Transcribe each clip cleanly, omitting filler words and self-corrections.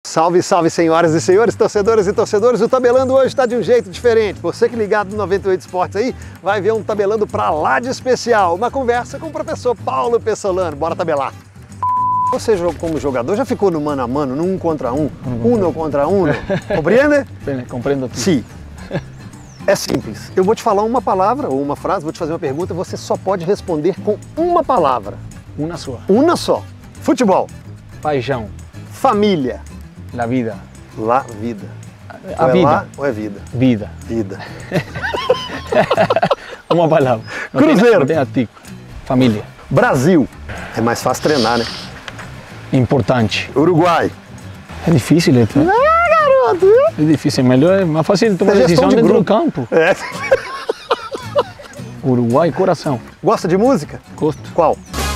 Salve, salve, senhoras e senhores, torcedoras e torcedores. O Tabelando hoje está de um jeito diferente. Você que ligado no 98 Esportes aí, vai ver um Tabelando pra lá de especial. Uma conversa com o professor Paulo Pessolano. Bora tabelar. Você, como jogador, já ficou no mano a mano, no 1 contra 1, uno contra uno? Compreende? Compreendo tudo. Sim. É simples. Eu vou te falar uma palavra ou uma frase, vou te fazer uma pergunta, você só pode responder com uma palavra. Uma só. Uma só. Futebol. Paixão. Família. La vida. Lá, vida. A ou é vida. lá ou é vida? Vida. Vida. Uma palavra. Cruzeiro. Não tem artigo. Família. Brasil. É mais fácil treinar, né? Importante. Uruguai. É difícil, né? Garoto. É difícil. É mais fácil tomar Tem gestão decisão de dentro do grupo. campo. É. Uruguai, coração. Gosta de música? Gosto. Qual?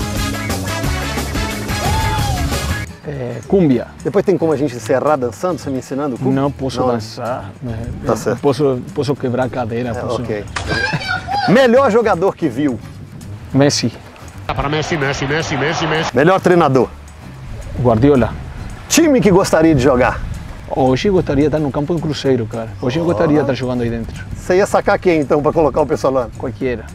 Cúmbia. Depois tem como a gente encerrar dançando, você me ensinando? Como? Não posso Não, né? dançar. Tá certo. Posso quebrar a cadeira. Posso... Ok. Melhor jogador que viu? Messi. Para Messi. Melhor treinador? Guardiola. Time que gostaria de jogar? Hoje eu gostaria de estar no campo do Cruzeiro, cara. Hoje eu gostaria de estar jogando aí dentro. Você ia sacar quem então para colocar o Pessolano? Qualquer.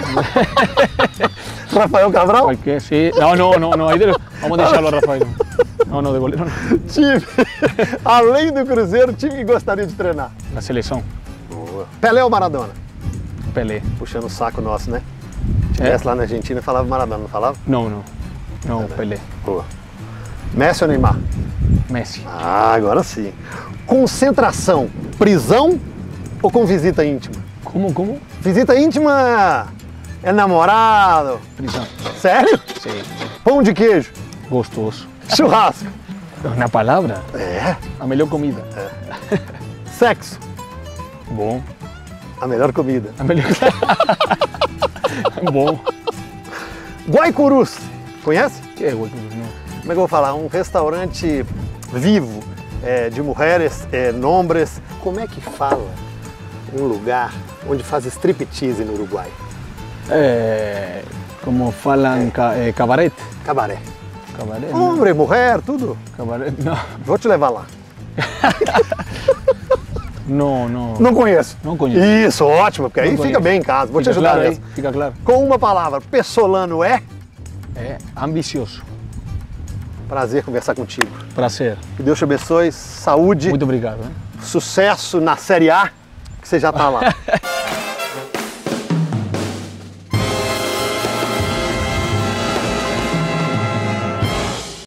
Rafael Cabral? Qualquer, sim. Não. Aí vamos deixá-lo, Rafael. Não, de goleiro não. Time. Além do Cruzeiro, time que gostaria de treinar? Na seleção. Pelé ou Maradona? Pelé. Puxando o saco nosso, né? Se tivesse lá na Argentina, falava Maradona, não falava? Não, Pelé. Boa. Messi ou Neymar? Messi. Ah, agora sim. Concentração, prisão ou com visita íntima? Como? Visita íntima é namorado. Prisão. Sério? Sim. Pão de queijo, Gostoso. churrasco. Na palavra, É. a melhor comida. Sexo, Bom. a melhor comida. A melhor... Bom. Guaicurus, conhece? Que é o não. Como é que eu vou falar? Um restaurante vivo, de mulheres, nombres. Como é que fala um lugar onde faz striptease no Uruguai? Como falam, cabarete. Cabaré. Cabaré? Homem, mulher, tudo. Cabaré? Não. Vou te levar lá. Não. Não conheço. Não conheço. Isso, ótimo, porque aí Não fica conheço. bem em casa. Vou te Fica ajudar claro aí, nessa. fica claro. Com uma palavra, Pessolano é? É ambicioso. Prazer conversar contigo. Prazer. Que Deus te abençoe, saúde, Muito obrigado. Hein? sucesso na Série A, que você já tá lá.